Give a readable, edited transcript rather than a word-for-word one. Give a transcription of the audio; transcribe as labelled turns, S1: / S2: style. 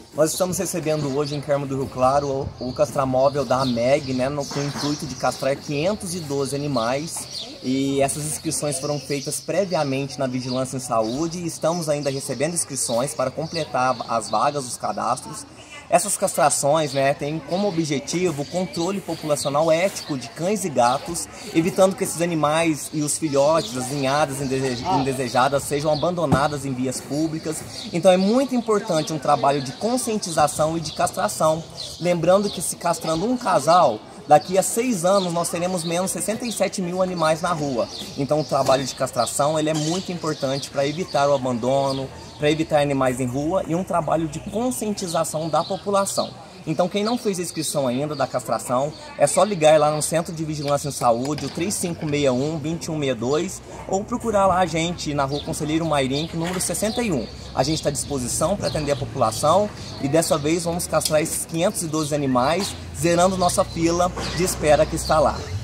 S1: Nós estamos recebendo hoje em Carmo do Rio Claro o castramóvel da AMEG, né, com o intuito de castrar 512 animais, e essas inscrições foram feitas previamente na Vigilância em Saúde e estamos ainda recebendo inscrições para completar as vagas dos cadastros. Essas castrações, né, têm como objetivo o controle populacional ético de cães e gatos, evitando que esses animais e os filhotes, as ninhadas indesejadas, sejam abandonadas em vias públicas. Então é muito importante um trabalho de conscientização e de castração. Lembrando que se castrando um casal, daqui a 6 anos nós teremos menos 67 mil animais na rua. Então o trabalho de castração ele é muito importante para evitar o abandono, para evitar animais em rua e um trabalho de conscientização da população. Então quem não fez a inscrição ainda da castração, é só ligar lá no Centro de Vigilância em Saúde, o 3561-2162, ou procurar lá a gente na Rua Conselheiro Mairim, número 61. A gente está à disposição para atender a população e dessa vez vamos castrar esses 512 animais, zerando nossa fila de espera que está lá.